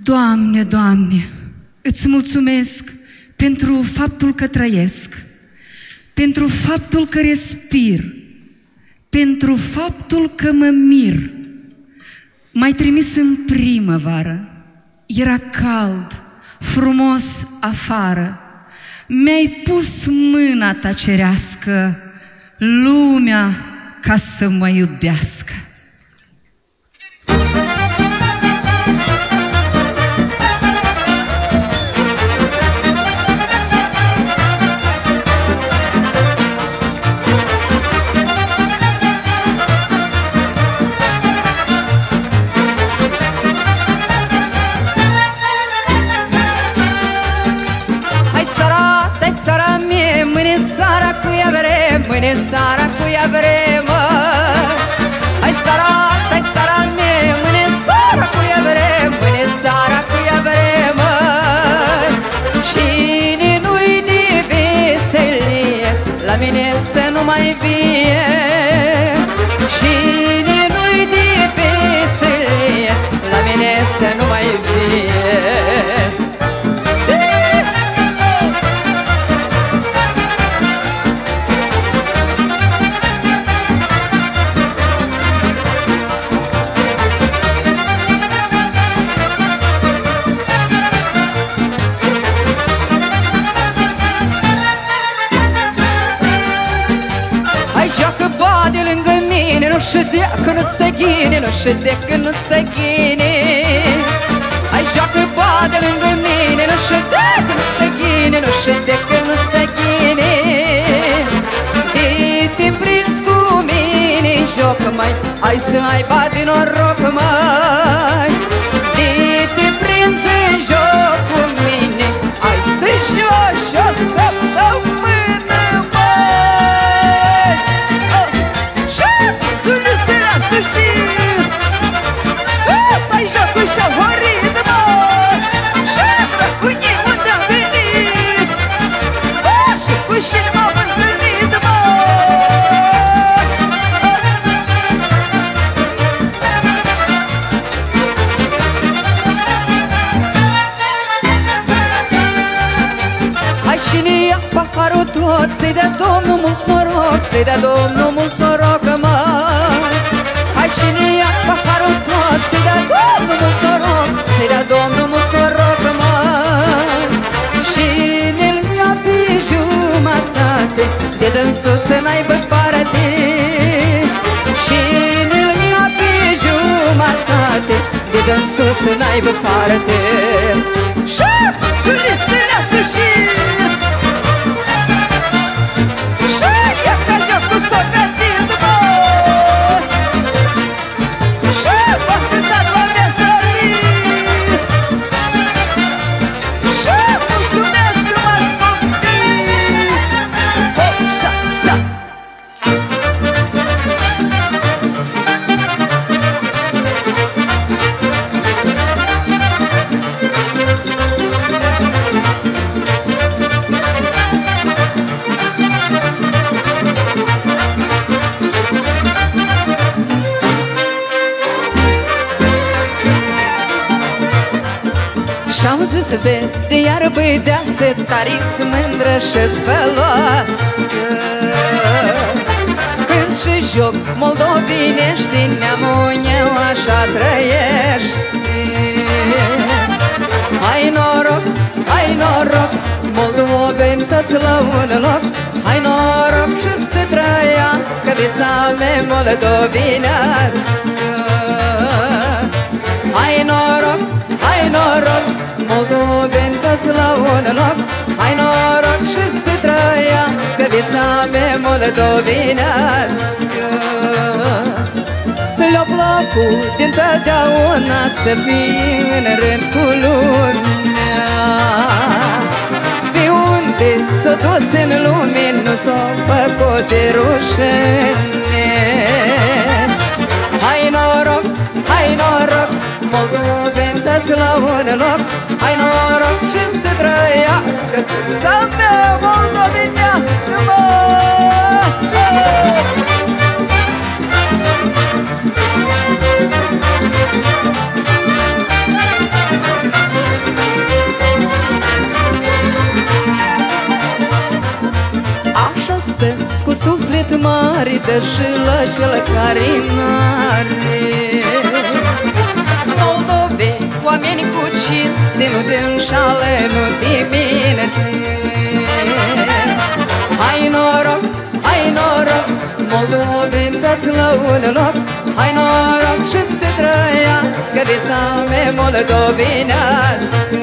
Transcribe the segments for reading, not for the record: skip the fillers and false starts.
Doamne, Doamne, îți mulțumesc pentru faptul că trăiesc, pentru faptul că respir, pentru faptul că mă mir. M-ai trimis în primăvară, era cald, frumos afară. Mi-ai pus mâna ta cerească, lumea ca să mă iubească. Mâine seara cu ea vrem, hai sara, stai sara mie, mâine seara cu ea vrem, mâine seara cu ea vrem. Cine nu-i de veselie, la mine să nu mai vie. Cine nu-i de veselie, la mine să nu mai vie. Nu ședea că nu stă ghine, nu ședea că nu stă ghine. Ai joacă bade lângă mine, nu ședea că nu stă ghine, nu ședea că nu stă ghine. De te-mi prins cu mine în joc, mai ai să ai bade noroc, mai. De te-mi prins în joc cu mine, ai să joci o săptămână. Și ăsta-i jocul și-a horit, mă. Și-a cu ei unde-am venit, și cu cine m-am întâlnit, mă. Hai și-ne ia paharul tot, să-i dea Domnul mult noroc, să-i dea Domnul mult noroc, mă. Hai și-ne ia paharul tot, să-i dea Domnul mult noroc, să-i dea Domnul mult noroc, mă. Și ne-l ia pe jumătate, de dânsul să n-aibă parte. Și ne-l ia pe jumătate, de dânsul să n-aibă parte. Șef, țulițe, lasă și ia ca de-o cu s-o gătit, mă. Și-am zis, vede iar băideasă, tari-s mândră și-s feloasă. Când și joc moldovinești, neamul meu așa trăiești. Hai noroc, hai noroc, moldoveni toți la un loc. Hai noroc și să trăiască viața mea moldovinească. Hai noroc, hai noroc, moldoveni toți la un loc. Hai noroc și să trăiască viața mea moldovinească. Le-a plăcut dintotdeauna să fii în rând cu lumea. Pe unde s-o dus în lume nu s-o făcut de rușine. Hai noroc, hai noroc, moldoveni toți la un loc. Hai noroc și să trăiască viața mea moldovenească, mă. dă și lășel care n-are. Moldoveni, oameni cu cinste, nu te înșală, nu te minte. Hai noroc, hai noroc, moldoveni toți la un loc. Hai noroc și să trăiască viața mea moldovenească.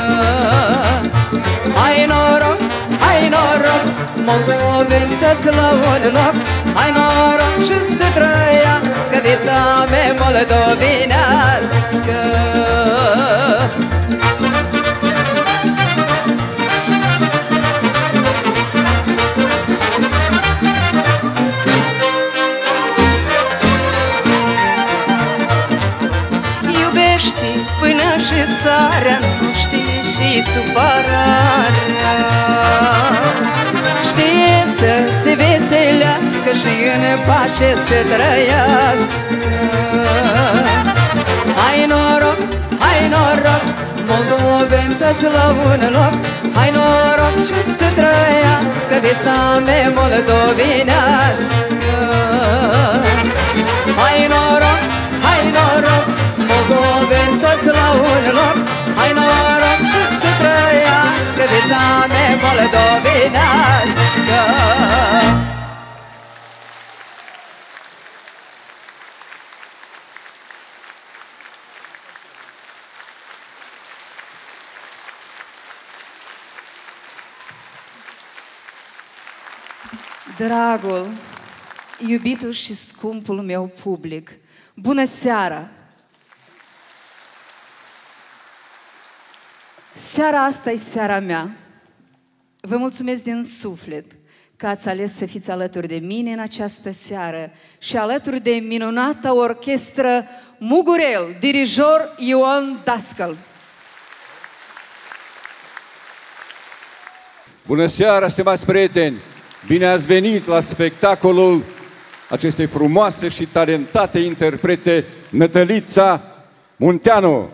Hai noroc, hai noroc, moldoveni toți la un loc. Hai noroc și să trăiască viața mea moldovenească. Până și sarea, nu știe și supărarea. Știe să se veselească și în pace să trăiască. Hai noroc, hai noroc, moldoveni toți la un loc. Hai noroc și să trăiască viața mea moldovenească. Hai noroc, hai noroc, moldoveni toți la un loc. Hai noroc și să trăiască viața mea moldovenească. Dragul, iubitul și scumpul meu public, bună seara! Seara asta e seara mea. Vă mulțumesc din suflet că ați ales să fiți alături de mine în această seară și alături de minunata orchestră Mugurel, dirijor Ion Dascăl. Bună seara, stimați prieteni! Bine ați venit la spectacolul acestei frumoase și talentate interprete, Nătălița Munteanu.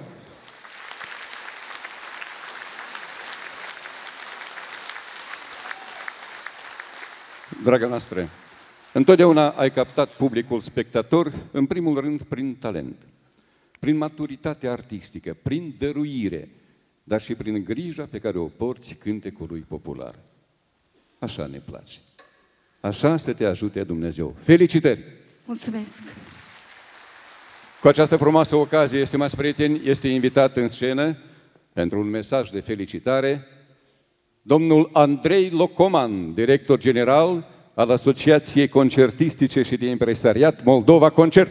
Draga noastră, întotdeauna ai captat publicul spectator, în primul rând, prin talent, prin maturitate artistică, prin dăruire, dar și prin grija pe care o porți cântecului popular. Așa ne place. Așa să te ajute Dumnezeu. Felicitări! Mulțumesc! Cu această frumoasă ocazie, estimați prieteni, este invitat în scenă, pentru un mesaj de felicitare, domnul Andrei Locoman, director general al Asociației Concertistice și de Impresariat Moldova Concert.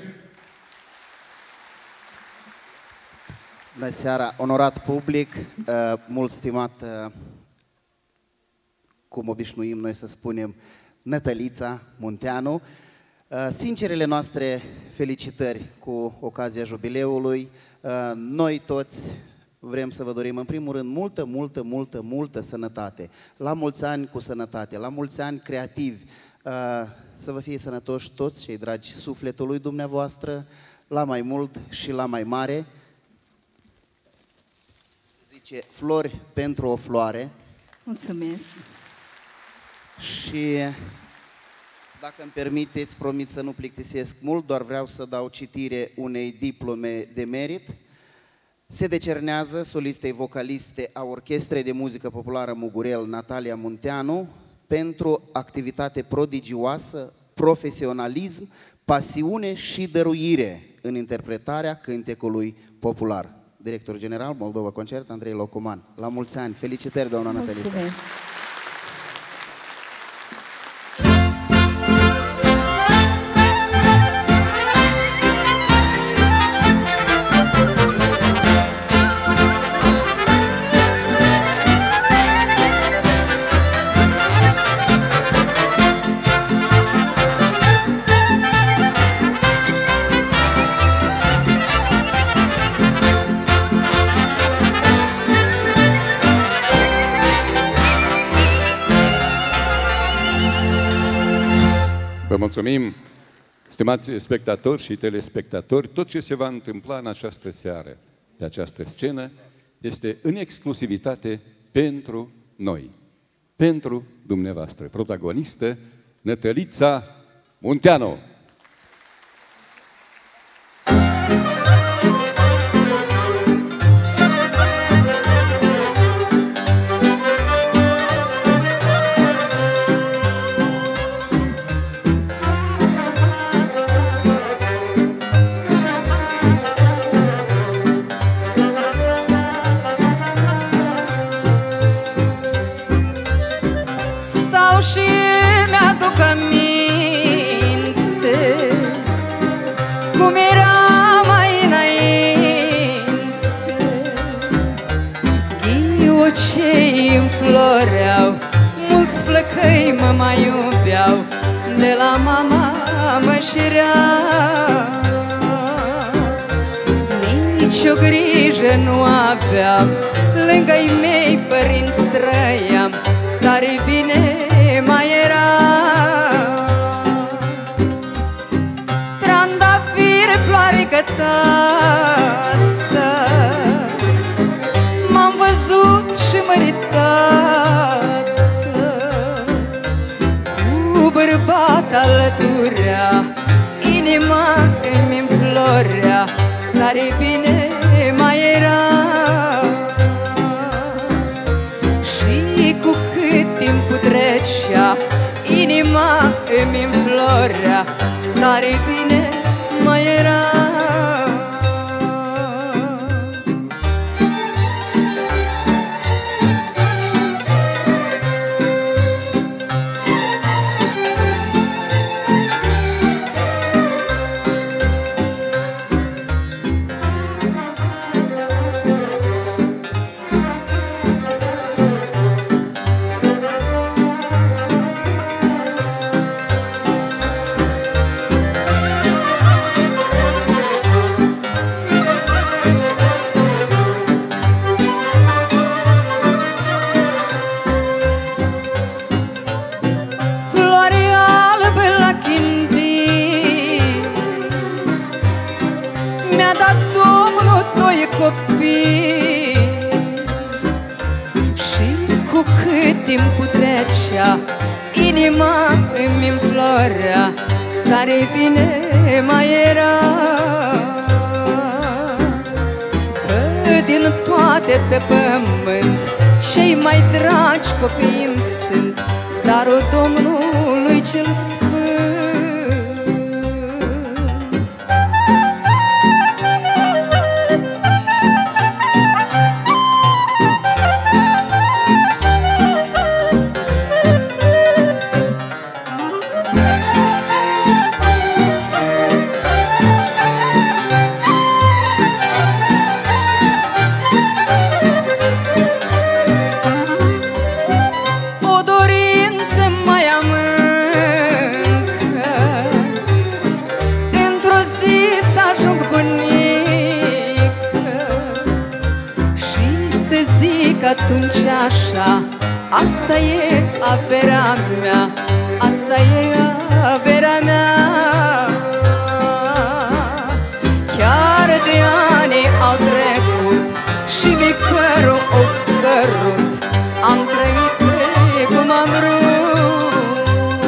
Bună seara, onorat public, mult stimat, cum obișnuim noi să spunem, Nătălița Munteanu. Sincerele noastre felicitări cu ocazia jubileului. Noi toți vrem să vă dorim în primul rând multă sănătate. La mulți ani cu sănătate, la mulți ani creativi, să vă fie sănătoși toți cei dragi sufletului dumneavoastră, la mai mult și la mai mare. Zice, flori pentru o floare. Mulțumesc! Și dacă îmi permiteți, promit să nu plictisesc mult, doar vreau să dau citire unei diplome de merit. Se decernează solistei vocaliste a Orchestrei de Muzică Populară Mugurel, Natalia Munteanu, pentru activitate prodigioasă, profesionalism, pasiune și dăruire în interpretarea cântecului popular. Director general Moldova Concert, Andrei Locoman. La mulți ani! Felicitări, doamna Nătălița! Mulțumesc! Vă mulțumim, stimați spectatori și telespectatori. Tot ce se va întâmpla în această seară, pe această scenă, este în exclusivitate pentru noi, pentru dumneavoastră, protagonistă Nătălița Munteanu. Stau și mi-aduc aminte cum era mai înainte. Ghiocei înfloreau, mulți flăcăi mă mai iubeau, de la mama mă șireau. Nici o grijă nu aveam, lângă-i mei părinți trăiam, tare bine mai era. Trandafire, floare cătată, m-am văzut și măritată, cu bărbat alăturea, inima îmi înflorea, tare bine mai era. Și cu cât timpul trecea, inima îmi înflorea, tare bine mai era. Mi-a dat Domnul doi copii și cu cât timpul trecea, inima îmi înflorea, tare bine mai era. Că din toate pe pământ cei mai dragi copii îmi sunt darul Domnului cel Sfânt. Atunci așa, asta e averea mea, asta e averea mea. Chiar de ani au trecut și mi părul o cărut, am trăit precum am vrut.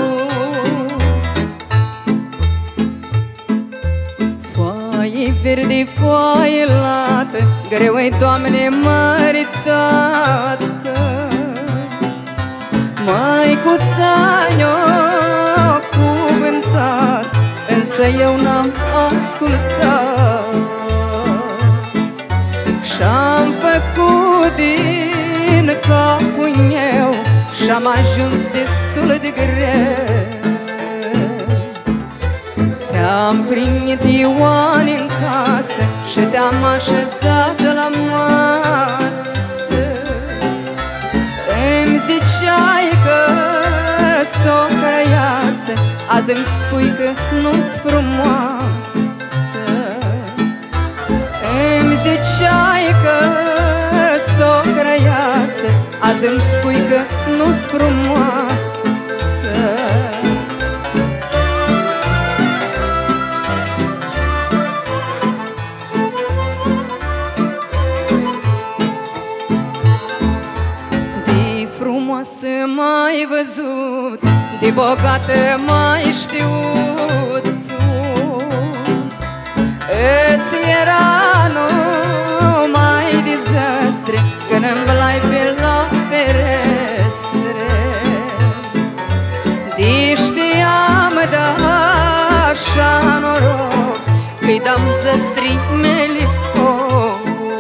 Foaie verde, foaie lată, greu-i, Doamne, măritată. Măicuța ne-a cuvântat, însă eu n-am ascultat. Și-am făcut din capul meu și-am ajuns destul de greu. Te-am primit, Ioan, în casă și te-am așezat la masă. Îmi ziceai că s-o crăiasă, azi îmi spui că nu-s frumoasă. Îmi ziceai că s-o crăiasă, azi îmi spui că nu-s frumoasă. frumoasă m-ai văzut, de bogată m-ai știut tu. Îți era numai dezastre când îmblai pe la ferestre. De știam de așa noroc că-i dam zăstrii mele foc.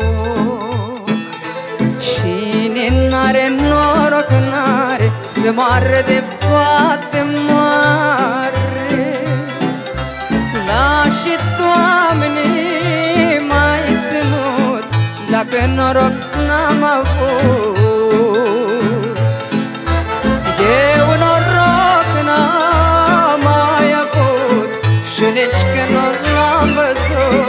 Cine n-are noroc n-are să moară de fată moare. Lași, Doamne, m-ai ținut dacă noroc n-am avut. Eu noroc n-am mai avut și nici când nu l-am văzut.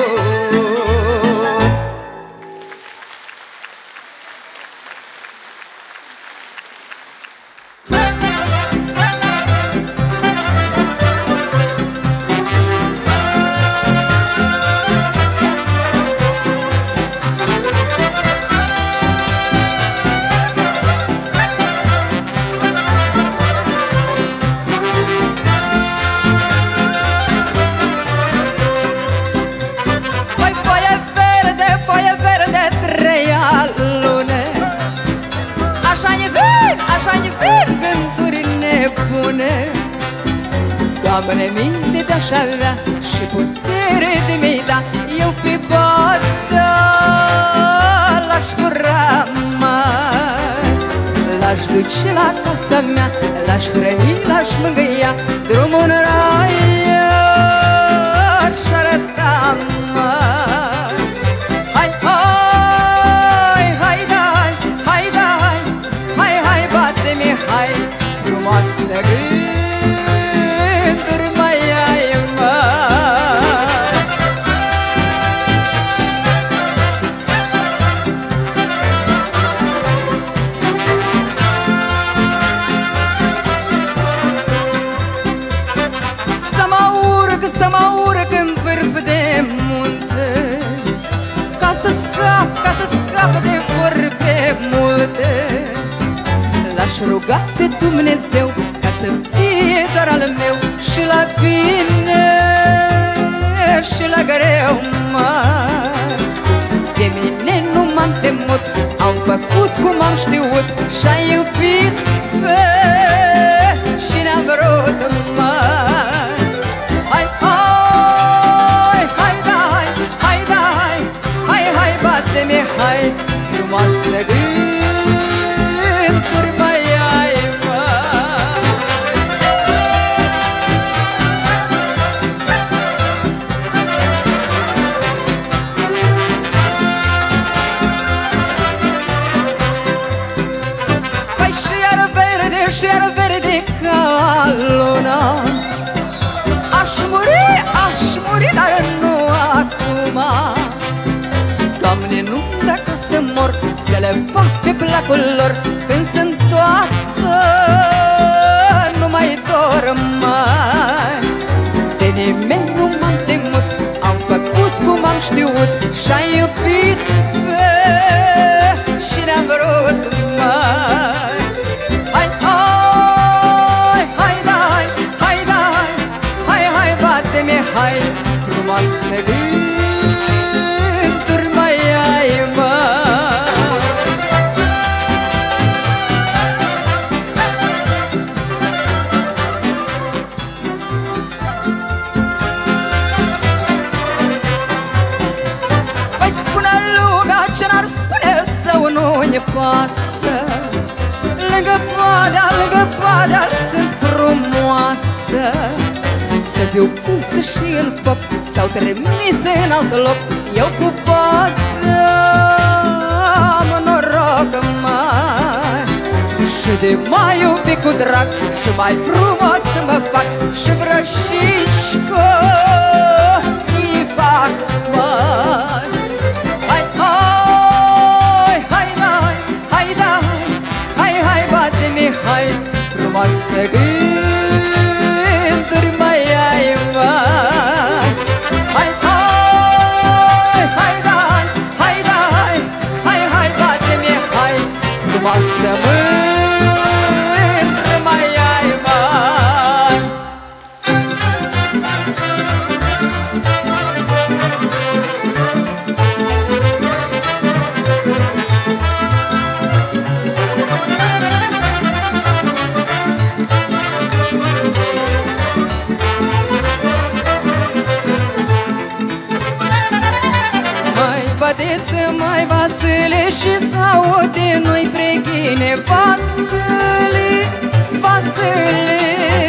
Așa-i vin gânduri nebune. Doamne, minte de-aș avea și putere de mi-ai da, eu pe bătă l-aș fura mai. L-aș duce la casa mea, l-aș hrăni, l-aș mângâia, drumul în rai aș arăta mai. Hai, hai, hai, dai, hai, dai, hai, hai, bate-mi, hai, frumoasă gânduri mai ai, mai. Să mă urc în vârf de munte, ca să scap de vorbe multe. L-aș ruga pe Dumnezeu ca să fie doar al meu, și la bine și la greu, mai. De mine nu m-am temut, am făcut cum am știut și-am iubit pe și ne-am vrut, mai. Hai, hai, hai, dai, hai, dai, hai, hai, bate-mi, hai, frumoasă gânduri mai ai, mai. Păi și iar verde ca luna, aș muri, dar nu acum. Doamne, nu dacă să mor, să le fac pe placul lor, când sunt toată, nu mai dorm mai. De nimeni nu m-am temut, am făcut cum am știut și-am iubit pe și ne-am vrut, mai. Hai, hai, hai, dai, hai, dai, hai, hai, bate-mi, hai, frumoasă gânduri mai ai, mai. Păi spune lumea ce n-ar spune sau nu-i pasă. Lângă podea sunt frumoasă. Să fiu pusă și în foc sau trimisă în alt loc, eu cu podea am noroc, mai. Și de mai iubi cu drag și mai frumos mă fac, și vrășișcă îi fac, mai. Hai, hai, hai, dai, hai, dai, hai, hai, bate-mi, hai, frumoasă gânduri mai ai, mai. Hai, hai, hai, dai, hai, dai, hai, hai, bate-mi, hai, frumoasă mânduri. Vasile și s-aude nu-i preghine. Vasile, Vasile,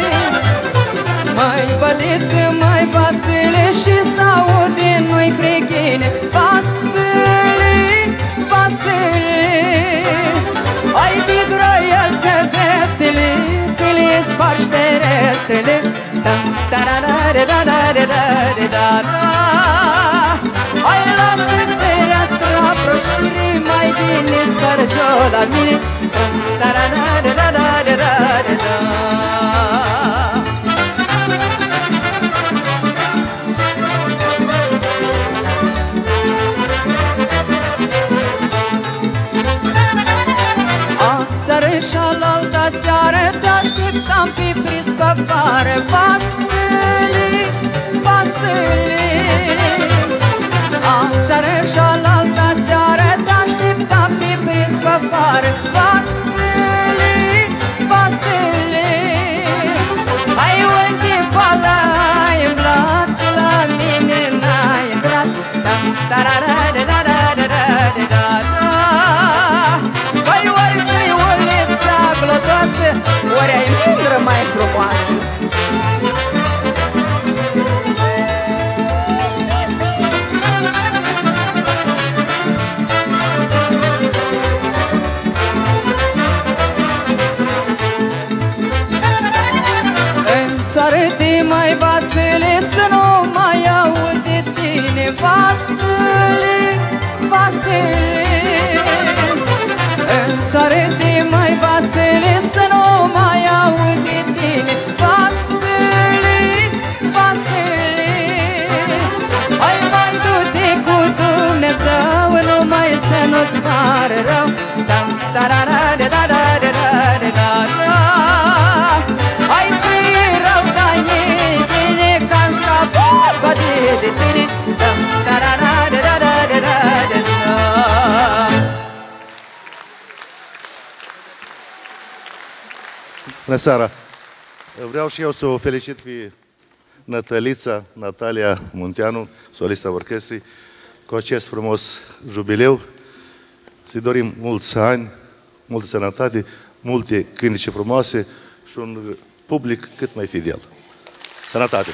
mai băleță, mai Vasile și s-aude nu-i preghine. Vasile, Vasile, ai de grăiască vestele, că le spargi ferestrele. Hai, lasă fereastra proșire, mai bine spargi-o la mine. Aseară și alaltă seară te așteptam pe priscă afară. Vasile, Vasile, aseară și alaltă seară te așteptam pe priscă afară. Vasile, Vasile, hai unde pala ai îmblat, la mine n-ai intrat. Hai ori ți-ai ulița glotoasă, ori ai mândră mai frumoasă. Însoară-te, mai Vasile, să nu mai aud de tine. Vasile, Vasile, însoară-te, mai Vasile, să nu mai aud de tine. Vasile, Vasile, hai mai du-te cu Dumnezeu, numai să nu-ți pară rău. Hai ți-i rău, dar e bine că-am scapat de tine. Bună seara! Vreau și eu să o felicit pe Nătălița, Natalia Munteanu, solista orchestrei, cu acest frumos jubileu. Să-i dorim mulți ani, multă sănătate, multe cântece frumoase și un public cât mai fidel. Sănătate!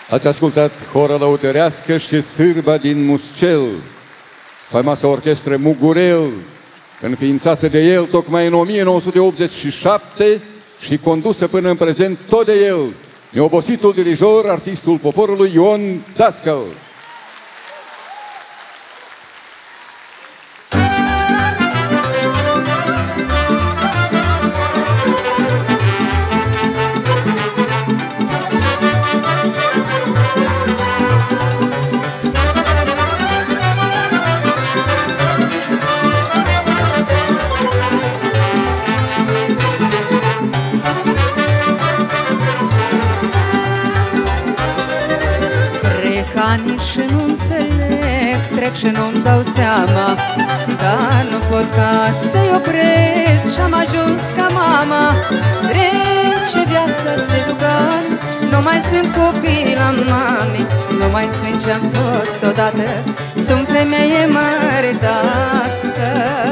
Ați ascultat Horă Lăutărească și Sârba din Muscel, faimoasa orchestră Mugurel, înființată de el tocmai în 1987 și condusă până în prezent tot de el, neobositul dirijor, artistul poporului Ion Dascăl. Ani și nu înțeleg, trec și nu-mi dau seama, dar nu pot ca să-i opresc și-am ajuns ca mama. Trece viața, se duc ani, nu mai sunt copil la mami, nu mai sunt ce-am fost odată, sunt femeie măritată.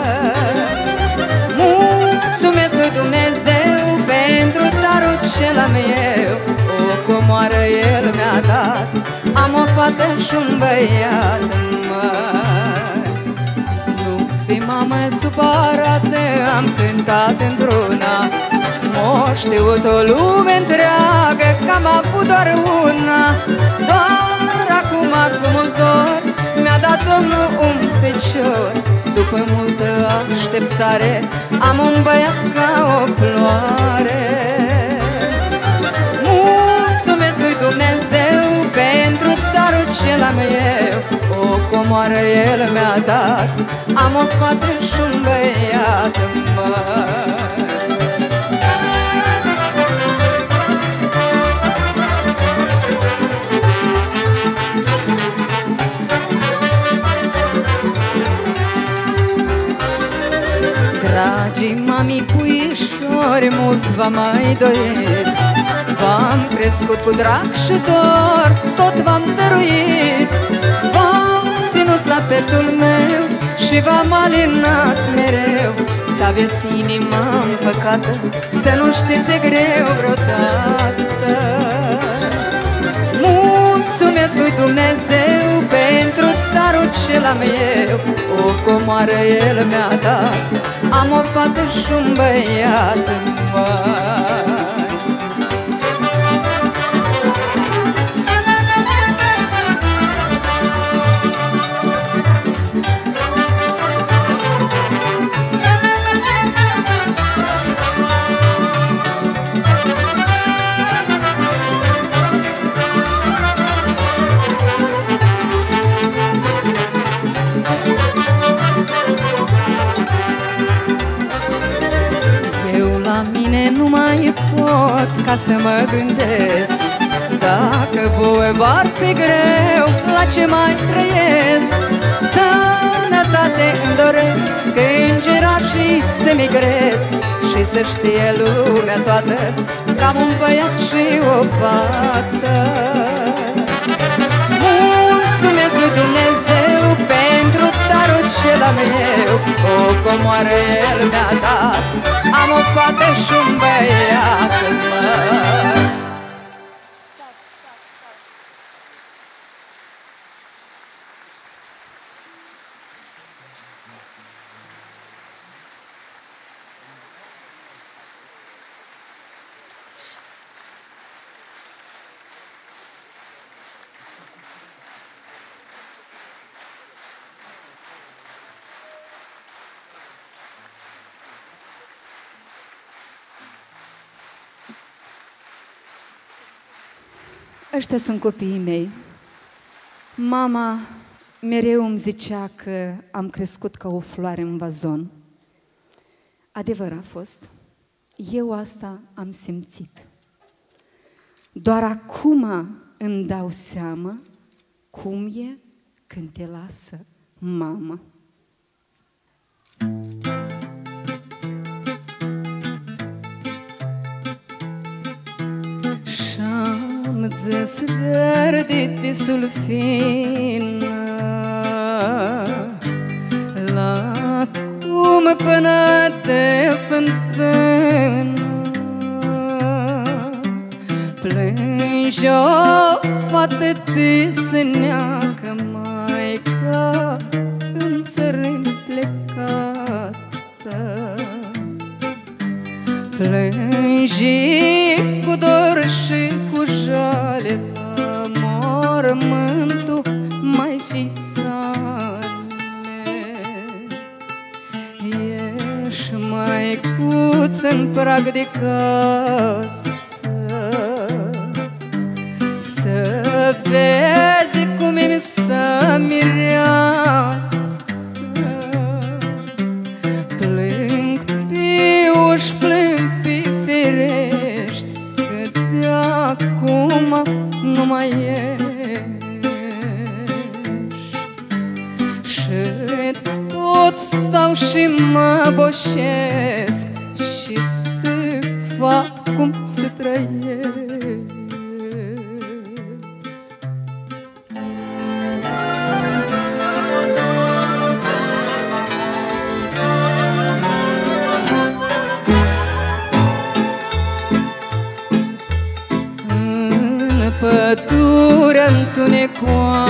Mulțumesc lui Dumnezeu pentru darul cel am eu, o comoară el mi-a dat, am o fată și un băiat, măi. Nu fi mamă supărată, am cântat într-una, m-a știut o lume întreagă că am avut doar una. Doar acum, cu mult dor, mi-a dat Domnul un fecior. După multă așteptare, am un băiat ca o floare. Mulțumesc lui Dumnezeu pentru darul cel am eu, o comoară el mi-a dat, am o fată și un băiat, măi. Dragii mami puișori, mult v-am mai dorit, v-am crescut cu drag și dor, tot v-am dăruit. V-am ținut la petul meu și v-am alinat mereu, să aveți inima împăcată, să nu știți de greu vreodată. Mulțumesc lui Dumnezeu pentru darul cel am eu, o comoară el mi-a dat, am o fată și un băiat, măi. Nu mai pot ca să mă gândesc, dacă vouă v-ar fi greu, la ce mai trăiesc? Sănătate îmi doresc, îngerașii să migresc și să știe lumea toată că am un băiat și o fată. Mulțumesc lui Dumnezeu pentru darul cel am eu, o comoară el mi-a dat, am o fată și un băiat, măi. Ăștia sunt copiii mei. Mama mereu îmi zicea că am crescut ca o floare în vazon. Adevăr a fost. Eu asta am simțit. Doar acum îmi dau seama cum e când te lasă mama. Zis verde sulfină, la cum până de fântână, plâng Plânge o fată tâsneacă, maica în țărâni plecată. Plânge cu dor și cu jale la mormântul Maicii sale. Ești, maicuță, în prag de casă, să vezi cum îmi stă mireasă. Plâng pe uși, plâng pe ferești, că de acum nu mai ești. Și tot stau și mă boșesc și să fac cum să trăiesc. Pădurea întunecoasă,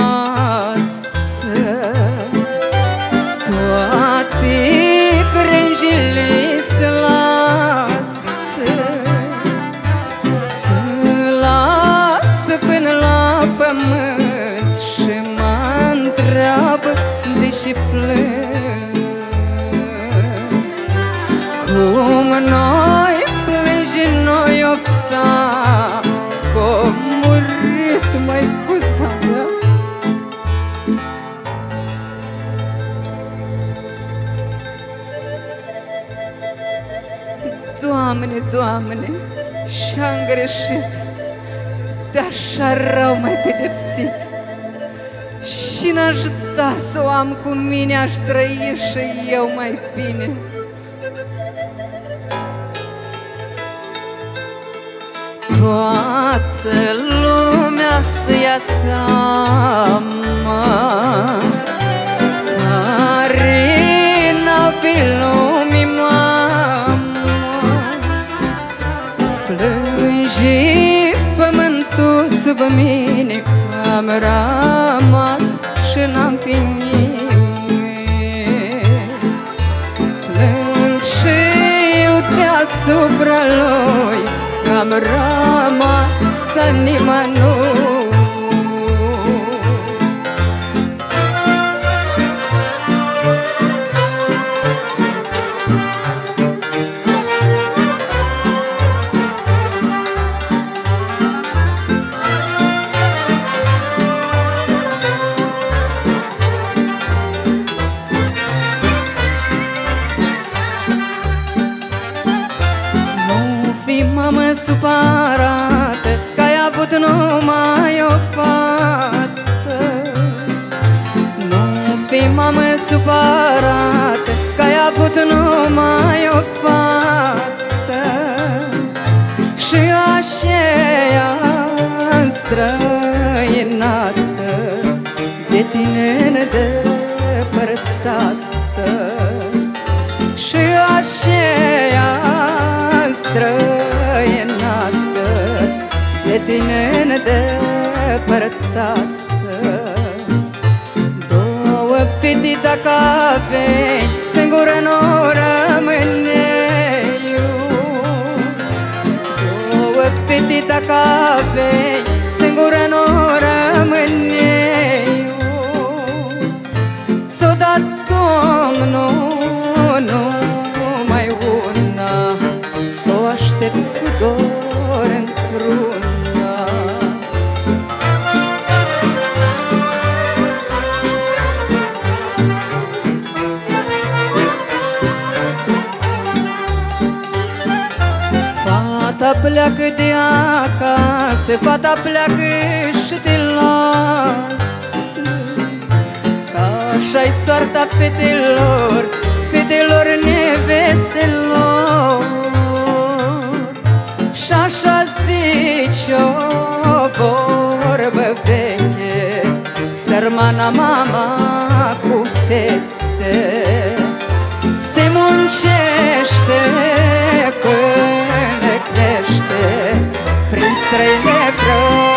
toate crengile se lasă, se lasă până la pământ și mă întreabă de ce plâng. Cum noi plângi, noi ofta, cum murit măicuța mea. Doamne, Doamne, și-am greșit, de așa rău m-ai pedepsit. Și n-aș da să o am cu mine, aș trăi și eu mai bine. Toată lumea să ia seama, care n-au pe lumii mamă. Plânge pământul sub mine, că am rămas și n-am pe nimeni. Plâng și eu deasupra lui, că am rămas nimănui. Mamă supărată, că ai avut numai o fată. Nu fi, mamă supărată, că ai avut numai o fată. Și aceea străinată, de tine nedepărtată. Și aceea străinată, de tine nedepărtată. Două fete dacă avei, singură nu rămâne eu. Două fete dacă avei, singură nu rămâne eu. S-o dat Domnul numai una, s-o aștepți cu dor într-una. Fata pleacă de acasă, fata pleacă și te lasă, că așa-i soarta fetelor, fetelor nevestelor. Și așa zice o vorbă veche, sărmana mama cu fete. Se muncește până crește prin străile grăi.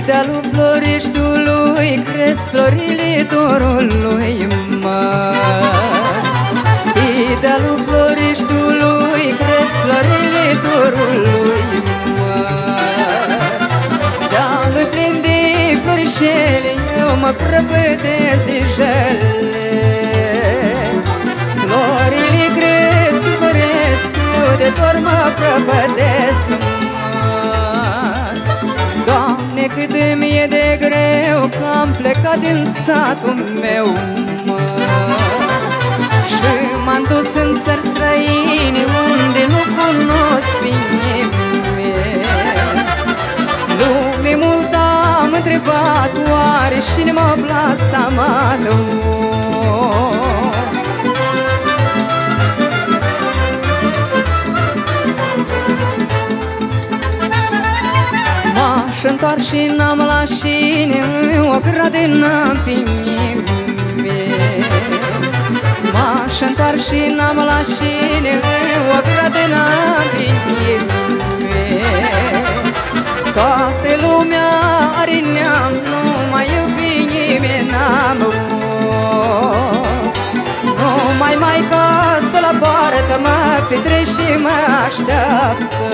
dealul Floriștiului cresc florile dorului, măi. Pe dealul Floriștiului cresc florile dorului, măi. Dealul plin de florișele, eu mă prăpădesc de jale. Florile cresc, floresc, eu de dor mă prăpădesc, măi. Doamne, cât îmi e de greu că am plecat din satul meu, măi. Și m-am dus în țări străine unde nu cunosc pe nimeni. Lume mult am întrebat, oare cine m-a blastamat? M-aș întoarce și n-am la cine o grădină pe nimeni. M-aș întoarce și n-am la cine o grădină pe nimeni. Toată lumea are neam, nu mai iubi nimeni n-am. Numai maica stă la poartă, mă petrece și mă așteaptă.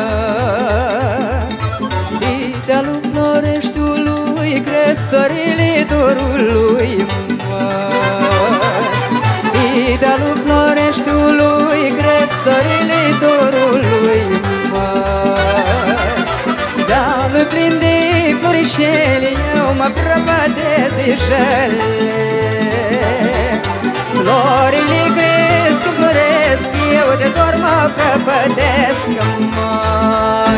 Pe dealul Floreștiului cresc florile dorului, măi. Pe dealul Floreștiului cresc florile dorului, măi. Dealul plin de florișele, eu mă prăpădesc de jale. Florile cresc, floresc, eu de dor mă prăpădesc, măi.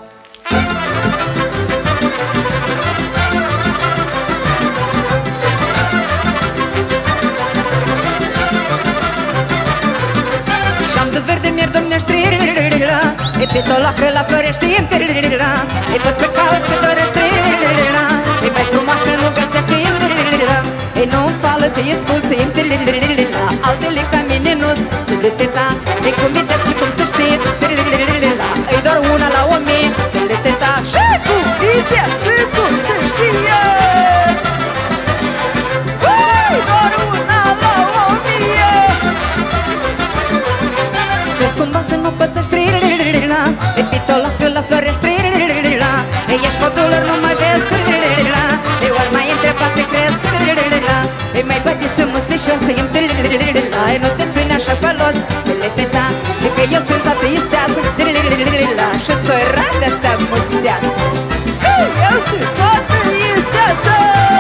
Și-am dus verde mier domnești, e pe tolacă la florești, e pot să cauți că dorești, e mai frumoasă nu găsești, e nu-mi fală fie spusă, altele ca mine nu-s, de cum vedeți și cum să știi, e doar una la 1000, și cum vedeți și cum să știe. Doar una la 1000. Crezi cumva să nu pățești, e pitolacă la florești, ești fotolăr, nu mai vezi, e ori mai întrebat te crezi, e mai bădiță mustișoasă, e nu te ține așa folos, e că eu sunt toată isteață, și ți-o radă ta musteață. Eu sunt toată isteață,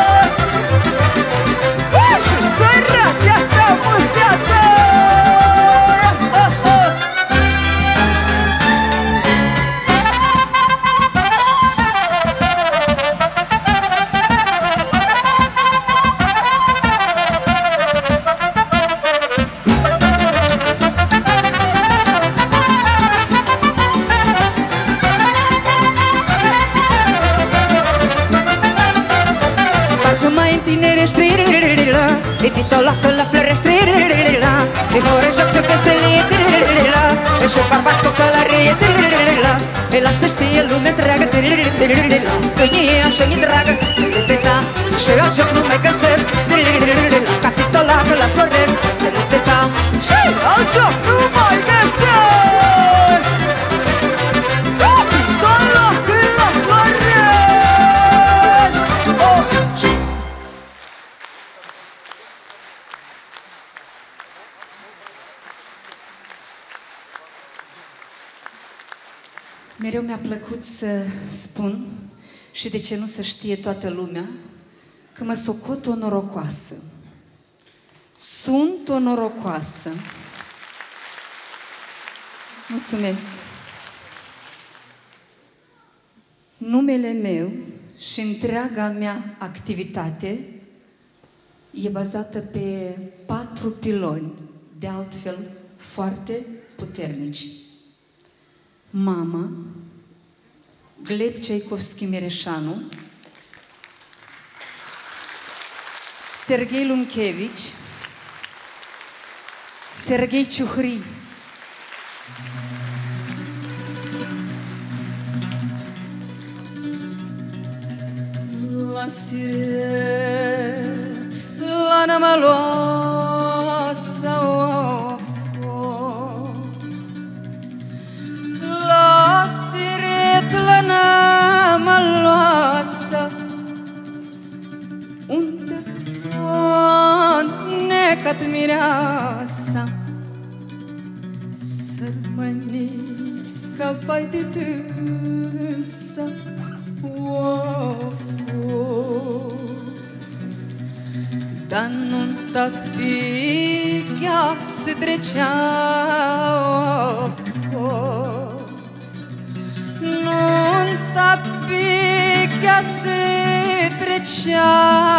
și ți-o radă ta musteață. E pitolacă la florești, e hore joc ce veselie, și bărbați cu călărie, e lasă știe lumea întreagă, că e așa mi dragă, și alt joc nu mai găsești, ca pitolacă la florești, și alt joc nu mai găsești. Pitolacă la florești. Mereu mi-a plăcut să spun, și de ce nu să știe toată lumea, că mă socot o norocoasă. Sunt o norocoasă. Mulțumesc. Numele meu și întreaga mea activitate e bazată pe 4 piloni, de altfel foarte puternici. Mama, Gleb Ceicovski-Mireșanu, Serghei Lunchevici, Serghei Ciuhri, La siret, la nămăloasă, la siret, la nămăloasă, unde s-a necat mireasa, sărmănica vai de dânsa. Dar nunta pichea se trecea, nunta pichea se trecea,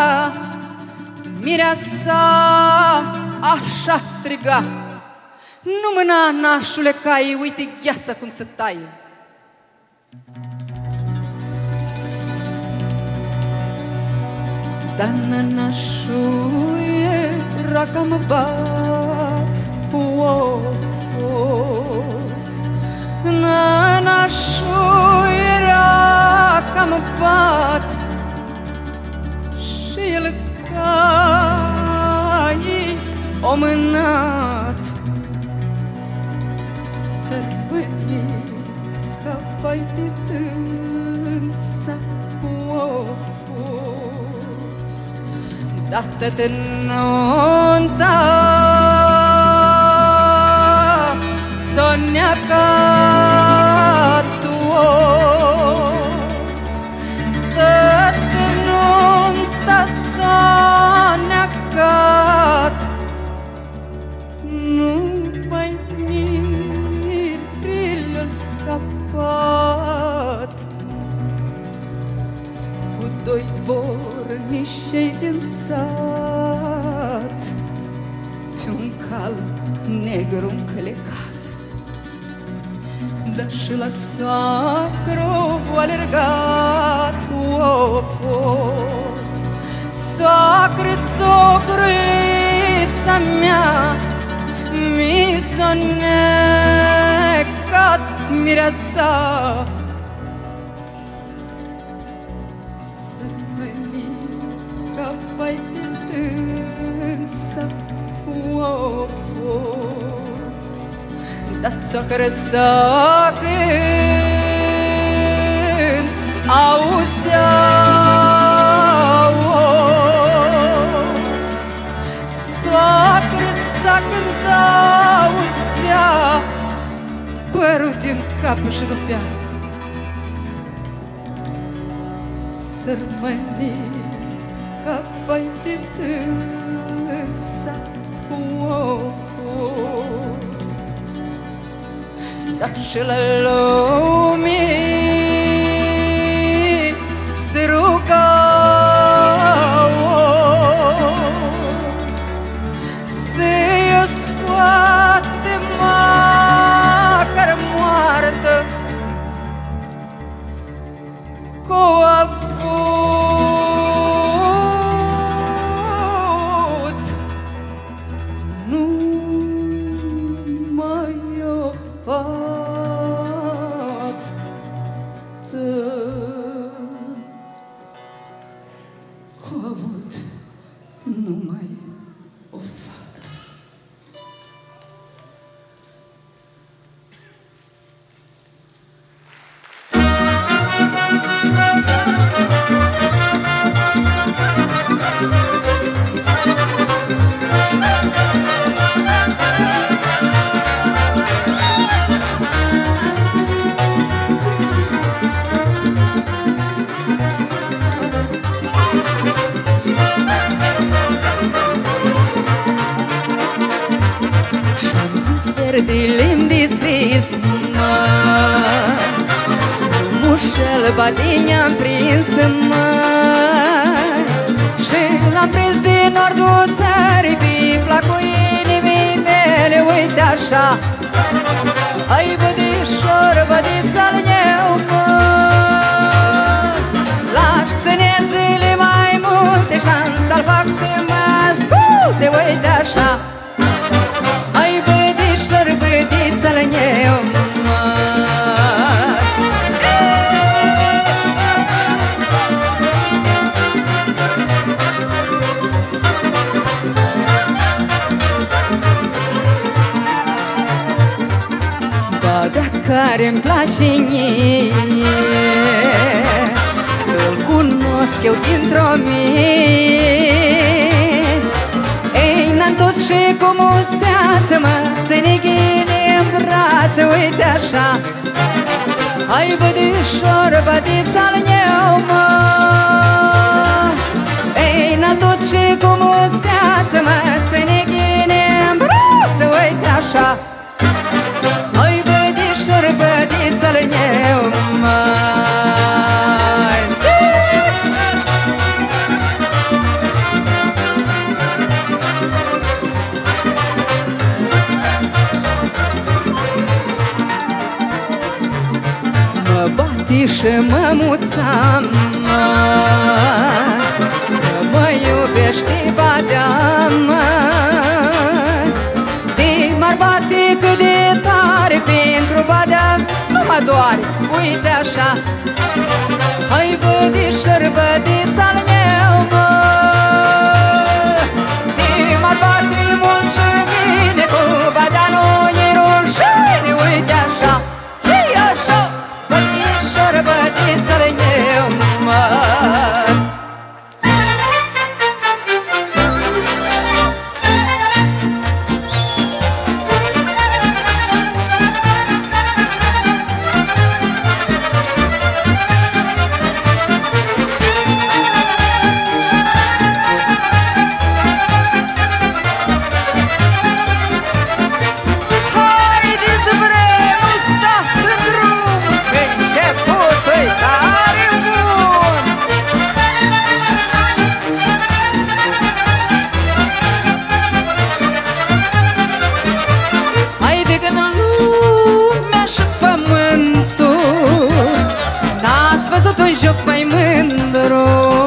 mireasa așa striga: nu mâna, nașule, cai, uite gheața cum se taie. Dar nănașul era cam bat, nănașul era cam bat și el cai omânat. Sărbănica vai de dânsa, dată-te nunta s-o neacat toți, dată-te nunta s-o neacat, numai mirile-o scapat, cu doi vornișei din sat, pe un cal negru încălecat. Dar și la soacru alergat, soacră, socrulița mea, mi s-o necat mireasa. Vai de dânsa, dar soacră să cânt, auzea, soacră să cânt, auzea, părul din cap își rupea. Sărmănica vai de dânsa, dar și la lumii se ruga să-i scoate măcar moartă, cu avut nu mai o fată, cu avut numai o fată. Verdile-mi distrins, mă, mușel badinia-mi prins, mă, și l-am prins din nordul țării, pipla cu inimii mele, uite așa. Ai bădișor, bădița-l meu, mă, l-aș ține zile mai multe, șans să-l fac să mă asculte, uite așa. Bădița-l meu, mă, Badea care-mi place mie, îl cunosc eu dintr-o mie. Ei, n-am toți și cu musteață, mă, să ne ghine în brațe, uite așa. Hai, bădișor, bădița-l meu, mă. Ei, n-am toți și cu musteață, mă, să ne ghine în brațe, uite așa. Hai, bădișor, bădița-l meu, mă. Și mămuța mă, că mă iubește Badea, mă. De m-ar bate cât de tare, pentru Badea nu mă doare, uite așa. Hai, bădișor, bădița-l meu, mă. De m-ar bate mult și bine, cu Badea nu-i rușine, uite așa. Zi așa, bădișor, bădița-l meu, mă. Un joc mai mândru,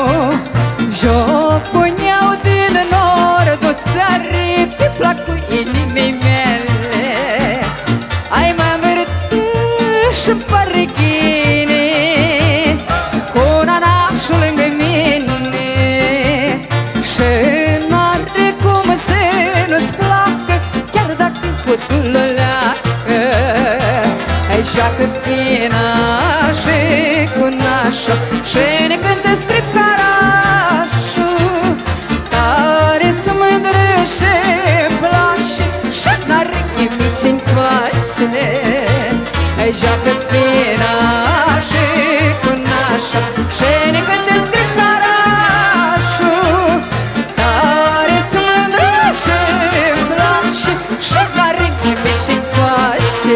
jocul iau din nordul țării, pe placul inimii mele. Ai mă învârtit și-mi parghine, cu nanașul lângă mine. Și n-are cum să nu-ți placă, chiar dacă putul o leacă. Ai joacă fina și cu nașa, și ne cântă scripcarașul, care să mândră și-mi place, și n-are nimic și-mi face. Ai joacă fina și cu nașa, și ne cântă scripcarașul, care să mândră și-mi place, și n-are nimic și-mi face.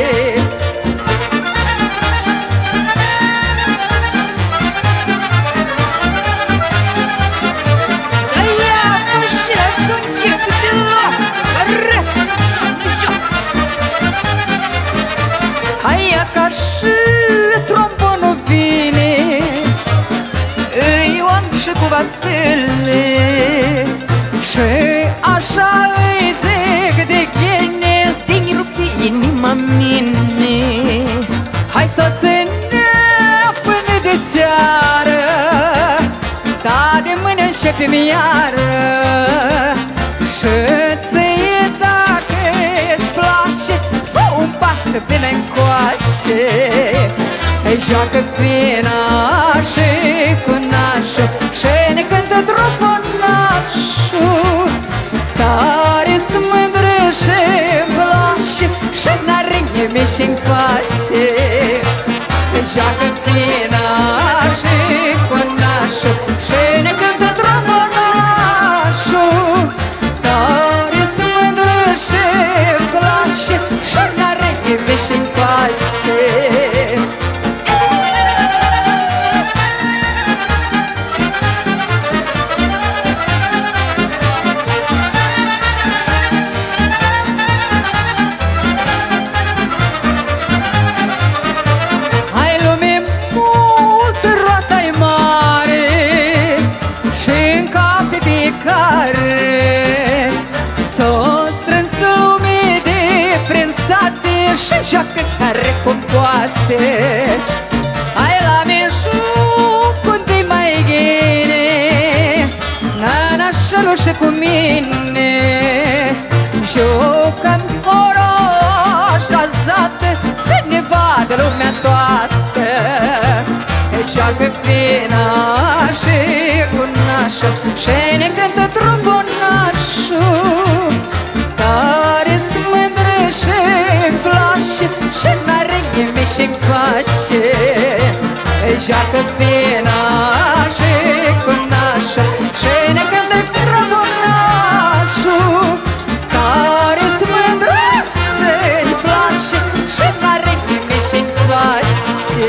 Ca și trombonul vine, Ioan și cu Vasile, și așa îi zic de ghene, să-i rupi inima mine. Hai să ținem până de seară, da, de mâine începem iară. Și-ți-i dacă îți place, fă un pas până încoace. Îi joacă fina și cu nașul, și ne cântă troponașul, care-s mândră și-mi place, și n-are nimic și-mi face. Îi joacă fina și cu nașul, și ne cântă troponașul, care-s mândră și-mi place, și n-are nimic și-mi face. Hai, lume mult, roata-i mare, și-n cap pe fiecare. S-o strâns lume de prin sate, și joacă care cum poate. Hai la mijloc unde-i mai ghine, nanașelul și cu mine. Jucăm oroșa zată, și ne cântă trombonașul, care-s mândră și-mi place și n-are ghime și-mi face. Joacă vina și cu nașa și ne cântă trombonașul, care-s mândră și-mi place și n-are ghime și-mi face.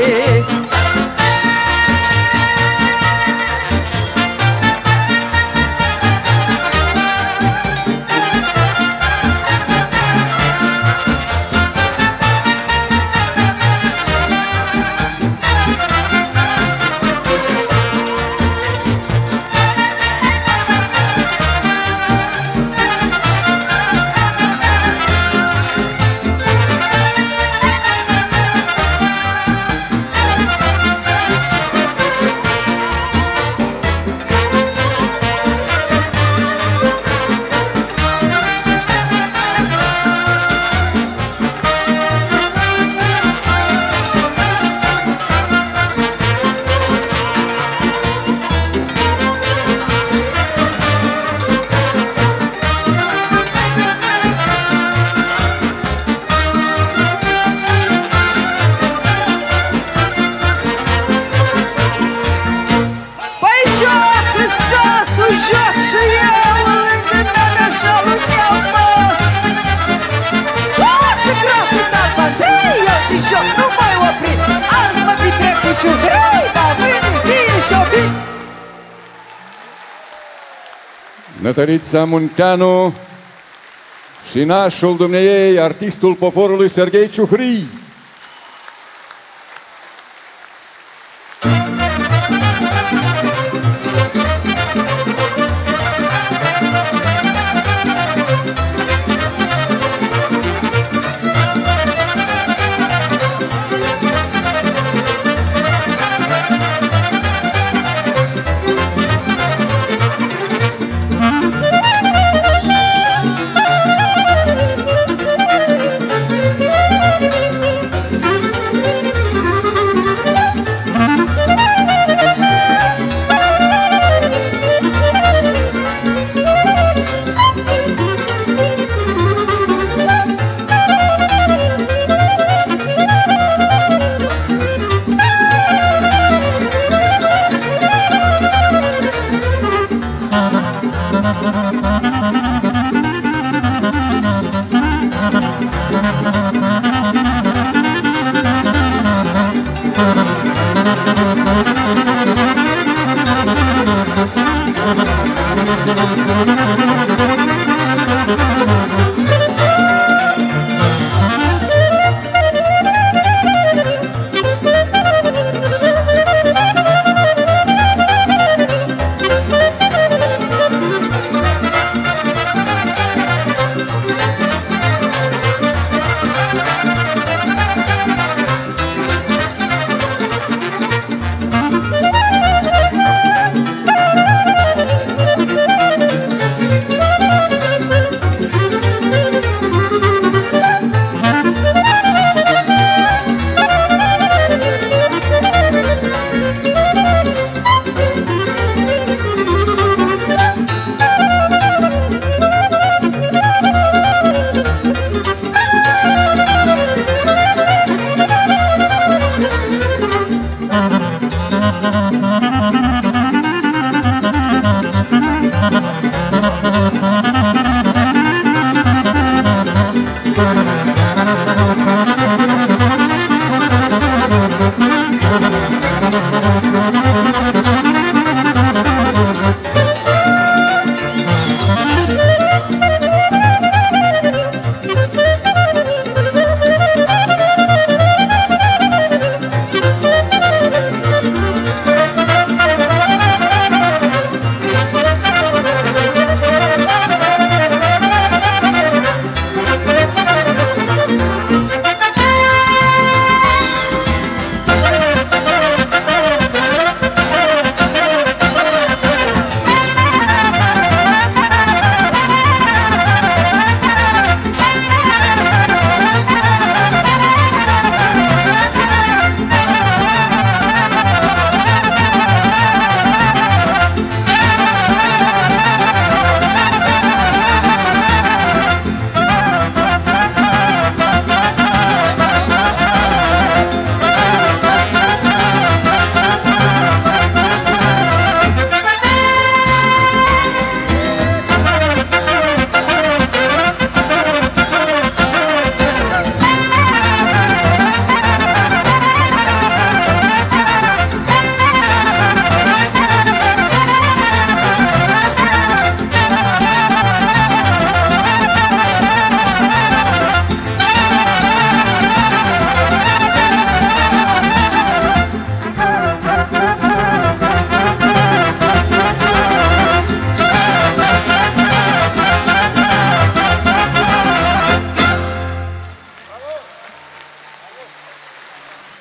Nătărița Munteanu și nașul dumneiei, artistul poporului Serghei Ciuhrii.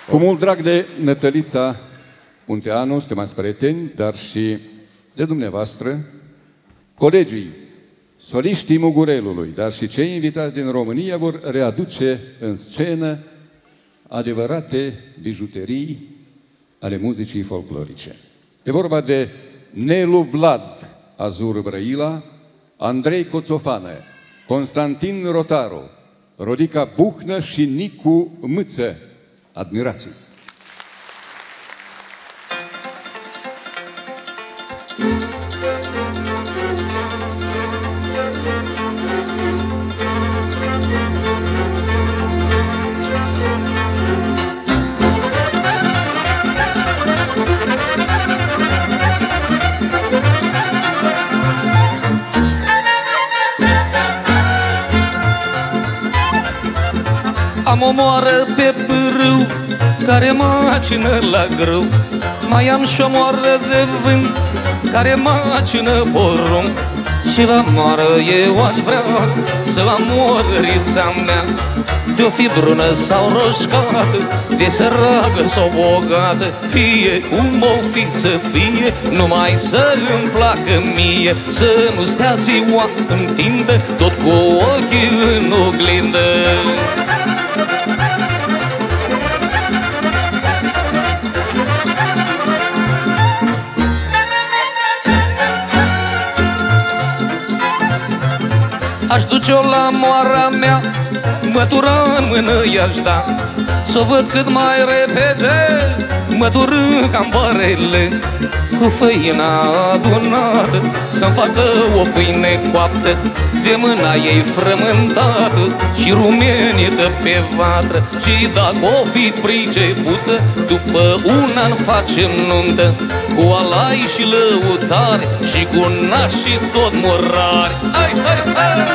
Cu mult drag de Nătălița Munteanu, stimați prieteni, dar și de dumneavoastră, colegii, soliștii Mugurelului, dar și cei invitați din România vor readuce în scenă adevărate bijuterii ale muzicii folclorice. E vorba de Nelu Vlad Azur Brăila, Andrei Coțofană, Constantin Rotaru, Rodica Buhnă și Nicu Mâță. Admirații! Am o moară pe pârâu care macină la grâu. Mai am și o moară de vânt care macină porumb. Și la moară eu aș vrea să am moarița mea, de-o fi brună sau roșcată, de săracă sau bogată, fie cum o fi să fie, numai să îmi placă mie, să nu stea ziua întindă, tot cu ochii în oglindă. Aș duce-o la moara mea, mătura în mână i-aș da, s-o văd cât mai repede, măturând cam barele, cu făina adunată, să-mi facă o pâine coaptă, de mâna ei frământată și rumenită pe vatră. Și dacă o fi pricepută, după un an facem nuntă, cu alai și lăutari și cu nași tot morari. Hai, hai, hai!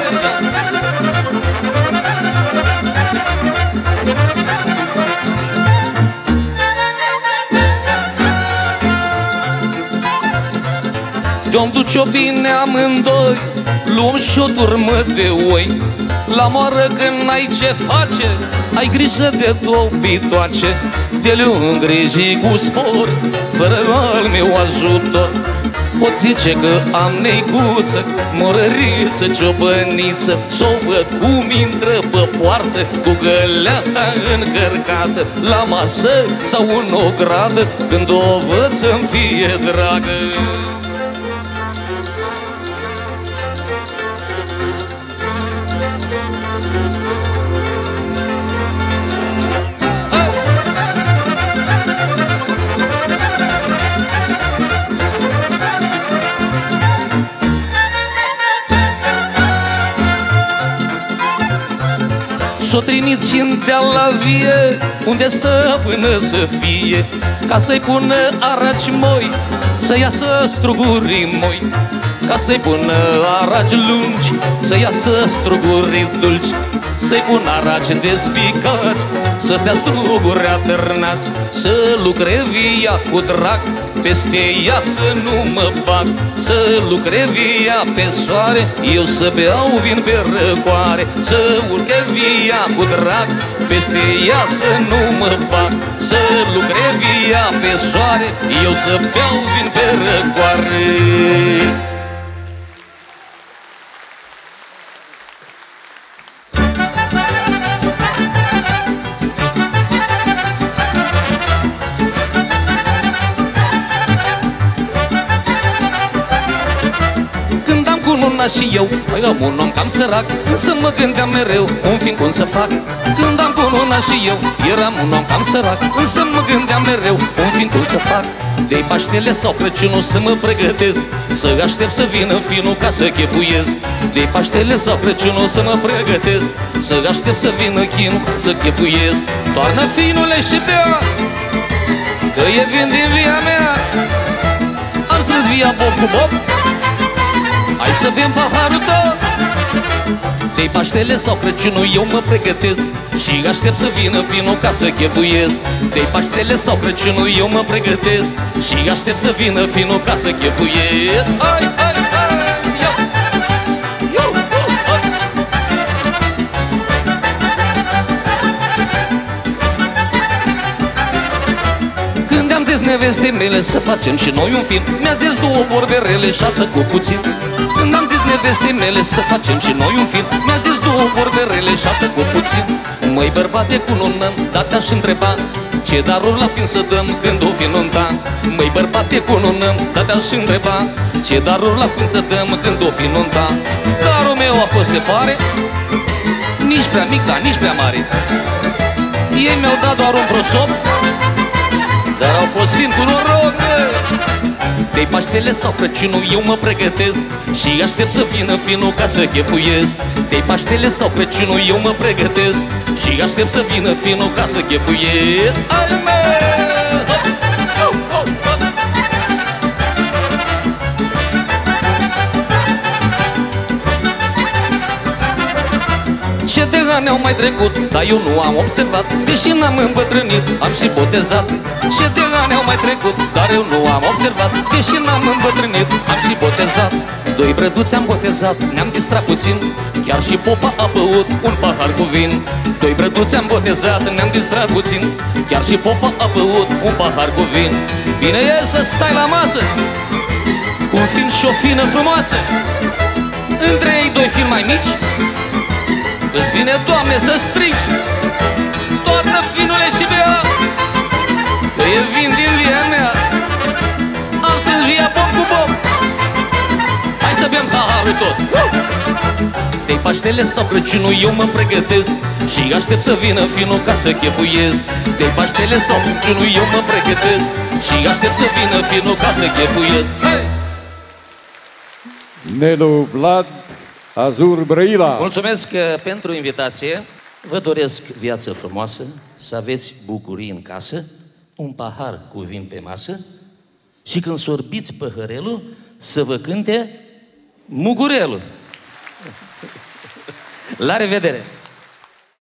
De-om duce-o bine amândoi, luăm și o turmă de oi. La moară când n-ai ce face, ai grijă de două bitoace, de le îngriji cu spor, fără al meu ajutor. Pot zice că am neicuță, morăriță, ciobăniță, s-o văd cum intră pe poartă, cu găleata încărcată, la masă sau în ogradă, când o văd să-mi fie dragă. S-o trimit și-n deal la vie, unde stă până să fie, ca să-i pună araci moi, să iasă strugurii moi, ca să-i pună araci lungi, să iasă strugurii dulci, să-i pun araci despicați, să stea struguri atârnați, să lucre via cu drag, peste ea să nu mă bag, să lucre via pe soare, eu să beau vin pe răcoare, să urche via cu drag, peste ea să nu mă bag, să lucre via pe soare, eu să beau vin pe răcoare. Și eu eram un om cam sărac, însă mă gândeam mereu un film cum să fac. Când am cununat și eu eram un om cam sărac, însă mă gândeam mereu un film cum să fac. De-i Paștele sau Crăciunul să mă pregătesc, să aștept să vină finul ca să chefuiez. De-i Paștele sau Crăciunul să mă pregătesc, să aștept să vină chinul să chefuiez. Toarnă finule și bea, că e vin din via mea. Am strâns via bob cu bob, hai să bem paharul tot. De-i Paștele sau Crăciunul eu mă pregătesc, și aștept să vină finul ca să chefuiesc. De-i Paștele sau Crăciunul eu mă pregătesc, și aștept să vină finul ca să chefuiesc. Hai, hai, hai, ia! Iu, hai! zis neveste mele să facem și noi un film. Mi-a zis două vorbe rele și a tăcut puțin. Când am zis neveste mele să facem și noi un film, mi-a zis două vorbe rele și a tăcut puțin. Măi bărbate cu nună, da te-aș întreba ce daruri la film să dăm când o fi nunta. Măi bărbate cu nună, da te-aș întreba ce daruri la film să dăm când o fi nunta. Darul meu a fost, se pare, nici prea mic, dar nici prea mare. Ei mi-au dat doar un prosop, dar au fost fin cu noroc. De Paștele sau Crăciunul eu mă pregătesc și aștept să vină finul ca să chefuiesc. De Paștele sau Crăciunul eu mă pregătesc și aștept să vină finul ca să chefuiesc. Ai mea! Ce de ani au mai trecut, dar eu nu am observat. Deși n-am îmbătrânit, am și botezat. Ce de ani au mai trecut, dar eu nu am observat. Deși n-am îmbătrânit, am și botezat. Doi brăduți am botezat, ne-am distrat puțin. Chiar și popa a băut un pahar cu vin. Doi brăduți am botezat, ne-am distrat puțin. Chiar și popa a băut un pahar cu vin. Bine e să stai la masă cu un fin și o fină frumoasă. Între ei doi fini mai mici, îți vine, Doamne, să strigi: toarnă, finule, și bea, că e vin din via mea. Am strâns via bom cu bom, hai să bem paharul tot. De Paștele sau Crăciunul eu mă pregătesc și aștept să vină finul ca să chefuiesc. De Paștele sau Crăciunul eu mă pregătesc și aștept să vină finul ca să chefuiesc. Hey! Nelu Vlad, Azur Brăila. Mulțumesc pentru invitație. Vă doresc viață frumoasă, să aveți bucurii în casă, un pahar cu vin pe masă și când sorbiți păhărelul să vă cânte mugurelul. La revedere!